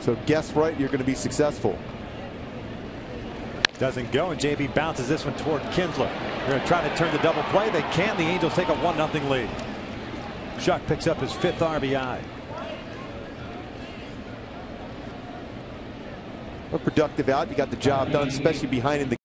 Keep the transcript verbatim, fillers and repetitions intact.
So guess right, you're going to be successful. Doesn't go, and J B bounces this one toward Kinsler. They're going to try to turn the double play. They can't. The Angels take a one nothing lead. Shuck picks up his fifth R B I. A productive out. You got the job done, especially behind in the